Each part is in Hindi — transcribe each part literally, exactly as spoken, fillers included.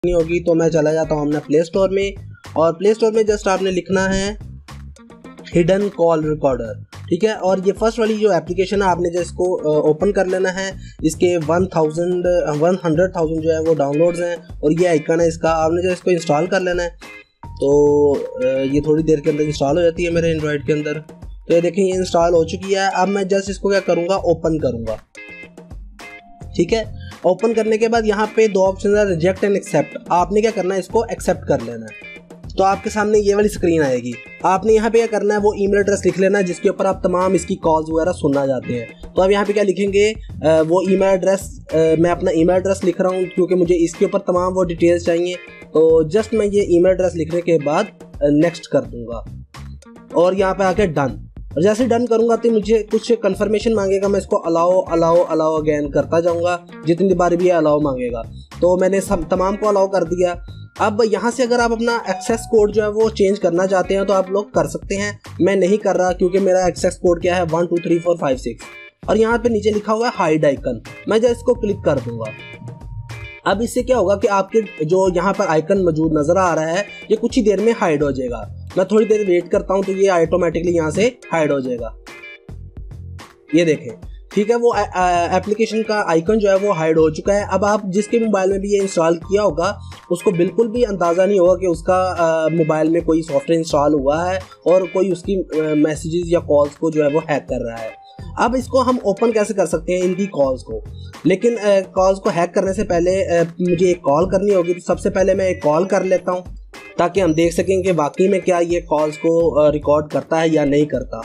नहीं होगी तो मैं चला जाता हूँ अपने प्ले स्टोर में, और प्ले स्टोर में जस्ट आपने लिखना है हिडन कॉल रिकॉर्डर, ठीक है। और ये फर्स्ट वाली जो एप्लीकेशन है आपने जो इसको ओपन कर लेना है। इसके one thousand one hundred thousand जो है वो डाउनलोड्स हैं, और ये आइकन है इसका, आपने जो इसको इंस्टॉल कर लेना है। तो ये थोड़ी देर के अंदर इंस्टॉल हो जाती है मेरे एंड्रॉयड के अंदर। तो ये देखें ये इंस्टॉल हो चुकी है। अब मैं जस्ट इसको क्या करूँगा, ओपन करूँगा, ठीक है। ओपन करने के बाद यहाँ पे दो ऑप्शन है, रिजेक्ट एंड एक्सेप्ट। आपने क्या करना है, इसको एक्सेप्ट कर लेना है। तो आपके सामने ये वाली स्क्रीन आएगी। आपने यहाँ पे क्या करना है, वो ईमेल एड्रेस लिख लेना है जिसके ऊपर आप तमाम इसकी कॉल्स वगैरह सुनना चाहते हैं। तो अब यहाँ पे क्या लिखेंगे, वो ईमेल एड्रेस, मैं अपना ईमेल एड्रेस लिख रहा हूँ क्योंकि मुझे इसके ऊपर तमाम वो डिटेल्स चाहिए। तो जस्ट मैं ये ईमेल एड्रेस लिखने के बाद नेक्स्ट कर दूँगा, और यहाँ पे आके डन। और जैसे डन करूँगा तो मुझे कुछ कंफर्मेशन मांगेगा, मैं इसको अलाउ अलाउ अलाउ अगेन करता जाऊँगा जितनी बार भी अलाउ मांगेगा। तो मैंने सब तमाम को अलाउ कर दिया। अब यहाँ से अगर आप अपना एक्सेस कोड जो है वो चेंज करना चाहते हैं तो आप लोग कर सकते हैं। मैं नहीं कर रहा क्योंकि मेरा एक्सेस कोड क्या है, one two three four five six, और यहाँ पे नीचे लिखा हुआ है हाइड आइकन। मैं जब इसको क्लिक कर दूंगा, अब इससे क्या होगा कि आपके जो यहाँ पर आइकन मौजूद नज़र आ रहा है ये कुछ ही देर में हाइड हो जाएगा। मैं थोड़ी देर वेट करता हूँ तो ये ऑटोमेटिकली यहाँ से हाइड हो जाएगा। ये देखें, ठीक है, वो एप्लीकेशन का आइकन जो है वो हाइड हो चुका है। अब आप जिसके मोबाइल में भी ये इंस्टॉल किया होगा उसको बिल्कुल भी अंदाज़ा नहीं होगा कि उसका मोबाइल में कोई सॉफ्टवेयर इंस्टॉल हुआ है और कोई उसकी मैसेजेस या कॉल्स को जो है वो हैक कर रहा है। अब इसको हम ओपन कैसे कर सकते हैं इनकी कॉल्स को, लेकिन कॉल्स को हैक करने से पहले आ, मुझे एक कॉल करनी होगी। तो सबसे पहले मैं एक कॉल कर लेता हूँ ताकि हम देख सकें कि वाकई में क्या ये कॉल्स को रिकॉर्ड करता है या नहीं करता।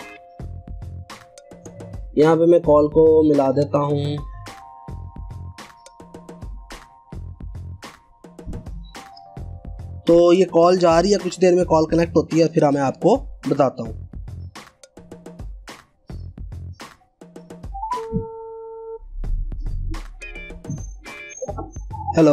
यहाँ पे मैं कॉल को मिला देता हूँ। तो ये कॉल जा रही है, कुछ देर में कॉल कनेक्ट होती है, फिर मैं आपको बताता हूँ। हेलो,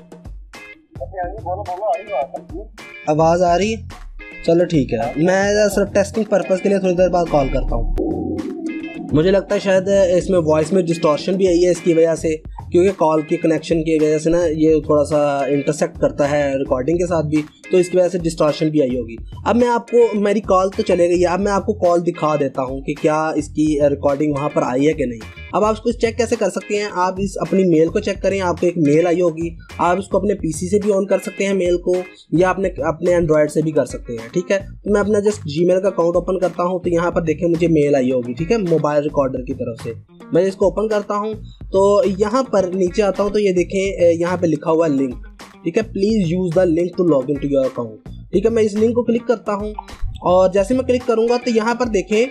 आवाज़ आ रही है? चलो ठीक है, मैं सिर्फ टेस्टिंग पर्पज़ के लिए थोड़ी देर बाद कॉल करता हूँ। मुझे लगता है शायद इसमें वॉइस में डिस्टॉर्शन भी आई है इसकी वजह से, क्योंकि कॉल की कनेक्शन की वजह से ना ये थोड़ा सा इंटरसेक्ट करता है रिकॉर्डिंग के साथ भी, तो इसकी वजह से डिस्टॉर्शन भी आई होगी। अब मैं आपको, मेरी कॉल तो चले गई है, अब मैं आपको कॉल दिखा देता हूँ कि क्या इसकी रिकॉर्डिंग वहाँ पर आई है कि नहीं। अब आप इसको चेक कैसे कर सकते हैं, आप इस अपनी मेल को चेक करें। आपको एक मेल आई होगी, आप इसको अपने पीसी से भी ऑन कर सकते हैं मेल को, या अपने अपने एंड्रॉयड से भी कर सकते हैं, ठीक है। तो मैं अपना जस्ट जीमेल का अकाउंट ओपन करता हूँ, तो यहाँ पर देखें मुझे मेल आई होगी, ठीक है, मोबाइल रिकॉर्डर की तरफ से। मैं इसको ओपन करता हूँ तो यहाँ पर नीचे आता हूँ तो ये देखें यहाँ पे लिखा हुआ लिंक, ठीक है, please use the link to log in to your account, ठीक है। मैं इस लिंक को क्लिक करता हूँ, और जैसे मैं क्लिक करूँगा तो यहाँ पर देखें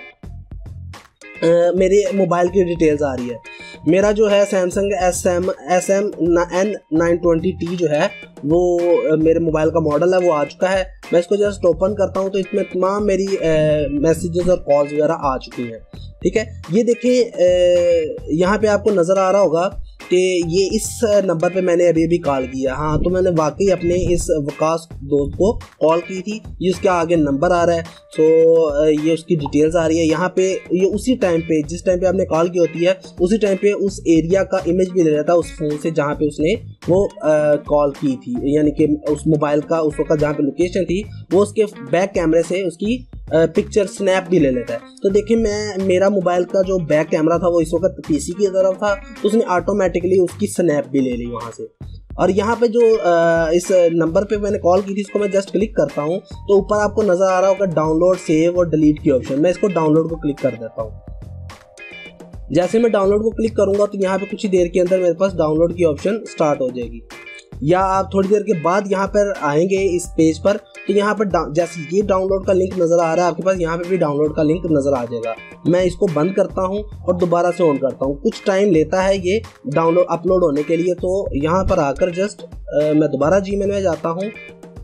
Uh, मेरे मोबाइल की डिटेल्स आ रही है। मेरा जो है Samsung S M S M N nine twenty T जो है वो मेरे मोबाइल का मॉडल है, वो आ चुका है। मैं इसको जस्ट ओपन करता हूँ तो इसमें तमाम मेरी मैसेजेस और कॉल्स वगैरह आ चुकी हैं, ठीक है। ये देखें यहाँ पे आपको नज़र आ रहा होगा कि ये इस नंबर पे मैंने अभी अभी कॉल किया। हाँ, तो मैंने वाकई अपने इस वकास दोस्त को कॉल की थी। ये उसके आगे नंबर आ रहा है, सो ये उसकी डिटेल्स आ रही है यहाँ पे। ये उसी टाइम पे, जिस टाइम पे आपने कॉल की होती है, उसी टाइम पे उस एरिया का इमेज भी ले लेता है उस फ़ोन से जहाँ पे उसने वो कॉल की थी, यानी कि उस मोबाइल का उस वक्त जहाँ पे लोकेशन थी वो उसके बैक कैमरे से उसकी पिक्चर स्नैप भी ले लेता है। तो देखिए, मैं मेरा मोबाइल का जो बैक कैमरा था वो इस वक्त पीसी की तरफ था, तो उसने ऑटोमेटिकली उसकी स्नैप भी ले ली वहाँ से। और यहाँ पे जो इस नंबर पे मैंने कॉल की थी, इसको मैं जस्ट क्लिक करता हूँ तो ऊपर आपको नज़र आ रहा होगा डाउनलोड, सेव और डिलीट की ऑप्शन। मैं इसको डाउनलोड को क्लिक कर देता हूँ। जैसे मैं डाउनलोड को क्लिक करूँगा तो यहाँ पे कुछ ही देर के अंदर मेरे पास डाउनलोड की ऑप्शन स्टार्ट हो जाएगी, या आप थोड़ी देर के बाद यहाँ पर आएंगे इस पेज पर तो यहाँ पर जैसे ये डाउनलोड का लिंक नज़र आ रहा है आपके पास, यहाँ पे भी डाउनलोड का लिंक नज़र आ जाएगा। मैं इसको बंद करता हूँ और दोबारा से ऑन करता हूँ। कुछ टाइम लेता है ये डाउनलोड अपलोड होने के लिए। तो यहाँ पर आकर जस्ट मैं दोबारा जीमेल में जाता हूँ,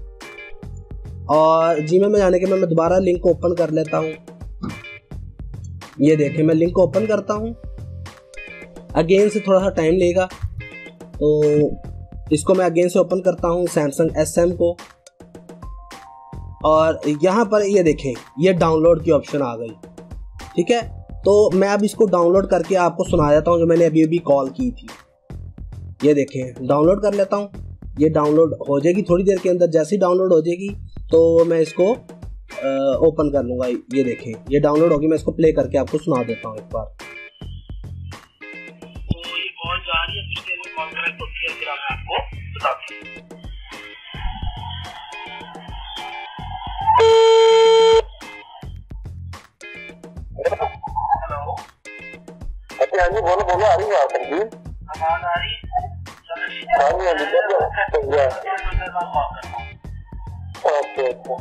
और जीमेल में जाने के बाद मैं दोबारा लिंक ओपन कर लेता हूँ। ये देखें, मैं लिंक ओपन करता हूँ, अगेन से थोड़ा सा टाइम लेगा, तो इसको मैं अगेन से ओपन करता हूँ सैमसंग एस एम को, और यहाँ पर ये देखें ये डाउनलोड की ऑप्शन आ गई, ठीक है। तो मैं अब इसको डाउनलोड करके आपको सुना देता हूँ जो मैंने अभी अभी कॉल की थी। ये देखें, डाउनलोड कर लेता हूँ। ये डाउनलोड हो जाएगी थोड़ी देर के अंदर। जैसे ही डाउनलोड हो जाएगी तो मैं इसको ओपन कर लूँगा। ये देखें ये डाउनलोड होगी, मैं इसको प्ले करके आपको सुना देता हूँ एक बार। तो ये कॉल जा रही है, कुछ देर में कॉल कनेक्ट होती है, फिर मैं आपको बताती हूँ। हेलो, अच्छा हाँ जी, बोलो बोलो, आ रही है आप जी? आवाज आ रही है? चलो ठीक है, हाँ जी हाँ जी, बोलो। ओके ओके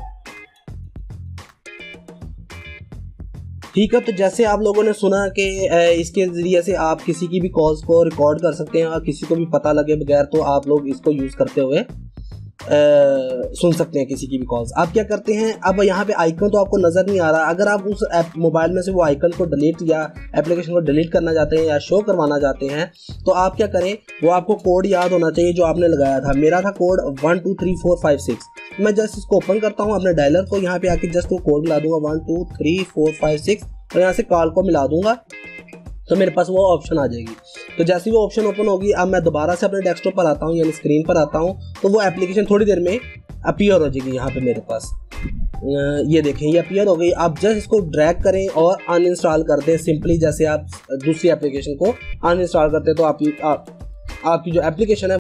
ठीक है। तो जैसे आप लोगों ने सुना कि इसके ज़रिए से आप किसी की भी कॉल्स को रिकॉर्ड कर सकते हैं और किसी को भी पता लगे बगैर तो आप लोग इसको यूज़ करते हुए आ, सुन सकते हैं किसी की भी कॉल्स। आप क्या करते हैं, अब यहाँ पे आइकन तो आपको नज़र नहीं आ रहा। अगर आप उस ऐप मोबाइल में से वो आइकन को डिलीट या एप्लीकेशन को डिलीट करना चाहते हैं या शो करवाना चाहते हैं तो आप क्या करें, वो आपको कोड याद होना चाहिए जो आपने लगाया था। मेरा था code one two three four five six. मैं जस्ट इसको ओपन करता हूँ अपने डायलर को, यहाँ पे आके जस्ट वो कोड मिला दूंगा one two three four five six और यहाँ से कॉल को मिला दूंगा तो मेरे पास वो ऑप्शन आ जाएगी। तो जैसे वो ऑप्शन ओपन होगी, अब मैं दोबारा से अपने डेस्कटॉप पर आता हूँ यानी स्क्रीन पर आता हूँ तो वो एप्लीकेशन थोड़ी देर में अपीयर हो जाएगी यहाँ पे मेरे पास। ये देखें ये अपीयर हो गई। आप जस्ट इसको ड्रैग करें और अनइंस्टॉल कर दें सिंपली। जैसे आप दूसरी एप्लीकेशन को अनइंस्टॉल करते हैं तो आप, आप आपकी जो एप्लीकेशन है